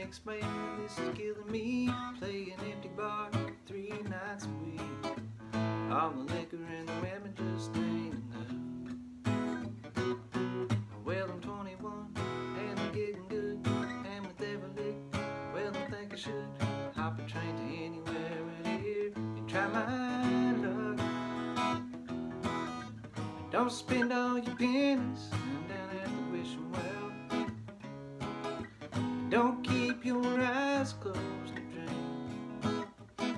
thinks, man, this is killing me. Play an empty bar 3 nights a week. All the liquor and the women just ain't enough. Well, I'm 21 and I'm getting good, and with every lick, well, I think I should hop a train to anywhere right here and try my luck. Don't spend all your pennies down at the wishing well. Don't keep your eyes closed to drink,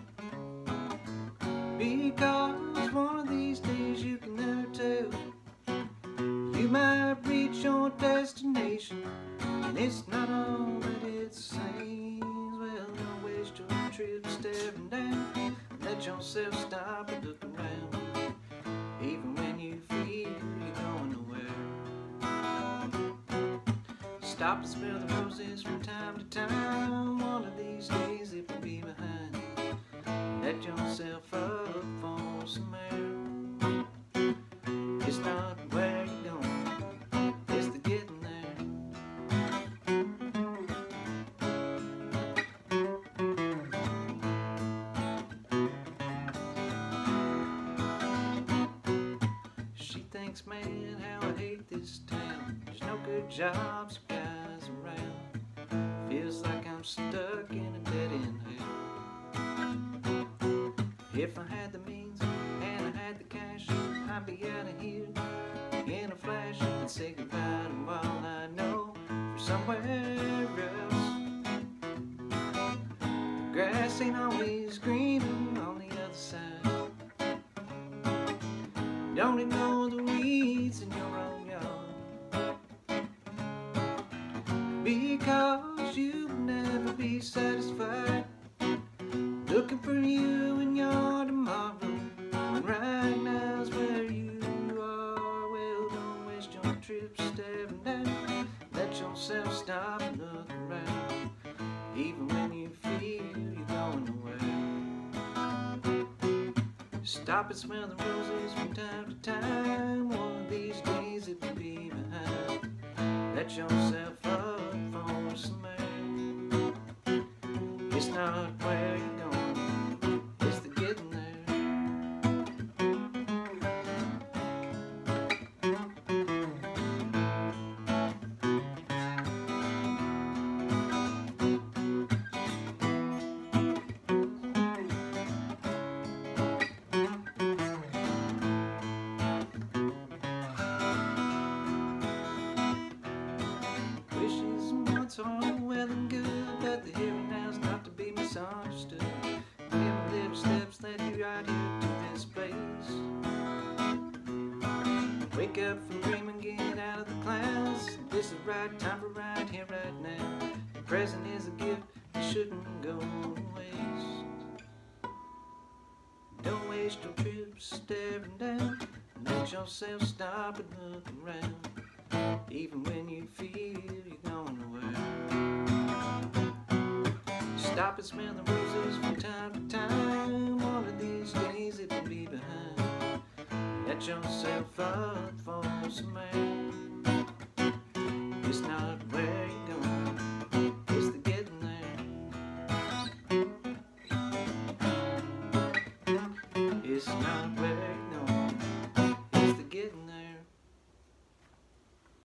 because one of these days you can never tell. You might reach your destination and it's not all that it seems. Well, don't waste your trip staring down. Let yourself stop and look around, even when you feel you're going nowhere. Stop and smell the roses from time to time. One of these days it will be behind. Let yourself up for some air. It's not where you're going, it's the getting there. She thinks, man, how I hate this town. There's no good jobs or guys around. Feels like I'm stuck in a dead-end hell. If I had the means and I had the cash, I'd be out of here in a flash and say goodbye to all I know for somewhere else. The grass ain't always greener on the other side. Don't ignore the weeds in your own yard, because you'll never be satisfied looking for you in your tomorrow, and right now's where you are. Well, don't waste your trip staring down. Let yourself stop and look around, even when you feel you're going nowhere. Stop and smell the roses from time to time. One of these days it will be behind. Let yourself up for some air. It's not where you're going, it's the getting there. Wishes and wants are all well and good, but the here and now's not to be misunderstood. Every little steps led you right here to this place. Wake up from dreaming, get out of the clouds. This is the right time for right here, right now. The present is a gift that shouldn't go to waste. Don't waste your trip staring down. Let yourself stop and look around, even when you feel you're going nowhere. Stop and smell the roses from time to time. One of these days it will be behind. Let yourself up for some air. It's not where you're going, it's the getting there. It's not where